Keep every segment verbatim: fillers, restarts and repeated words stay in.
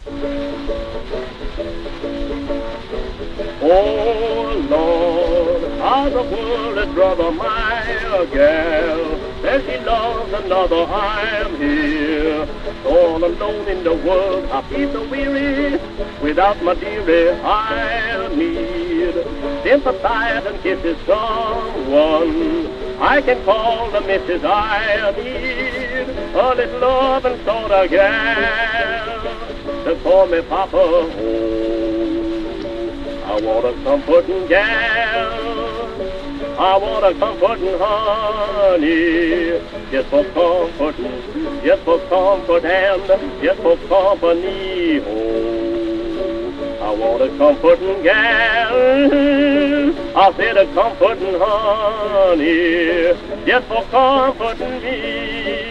Oh Lord, how the world is brother my gal. Says she loves another, I'm here. All alone in the world, I feel so weary. Without my dearie, I need sympathize and kisses someone I can call the missus I need. A little love and sort of gal to call me Papa. Oh, I want a comforting gal. I want a comforting honey. Just for comforting, just for comfort and just for company. Oh, I want a comforting gal. I said a comforting honey. Just for comforting me.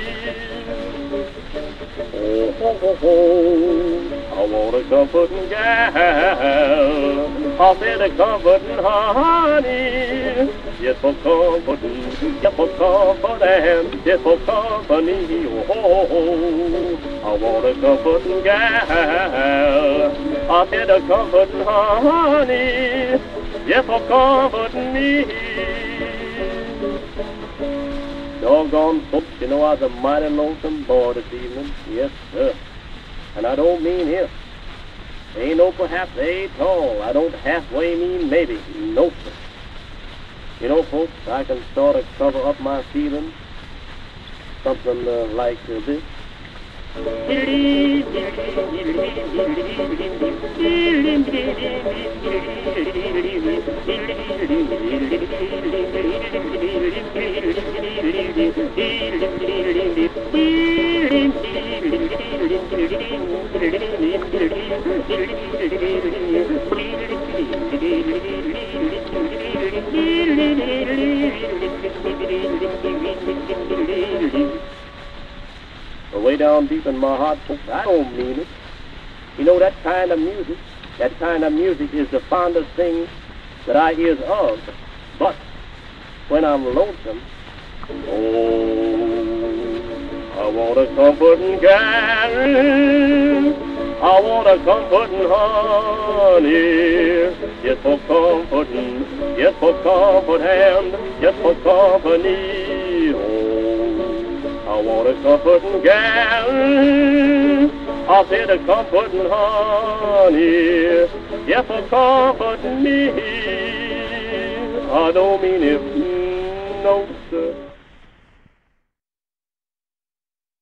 Oh, oh, oh, oh. I want a comforting gal. I said a comforting honey. Just for comforting, just for comfort and just for company. Oh, oh, oh. I want a comforting gal. I said a comforting honey. Just for comforting me. Doggone folks, you know I was a mighty lonesome boy this evening. Yes, sir. And I don't mean if. Ain't no perhaps a tall. I don't halfway mean maybe. No, sir. You know, folks, I can sort of cover up my feelings. Something uh, like uh, this. But way down deep in my heart, folks, I don't mean it. You know, that kind of music, that kind of music is the fondest thing that I is of. But when I'm lonesome, oh, I want a comforting gal. I want a comforting honey. Just for comforting, just for comfort and just for company. Oh, I want a comforting gal. I said a comforting honey. Just for comforting me. I don't mean if, no, sir.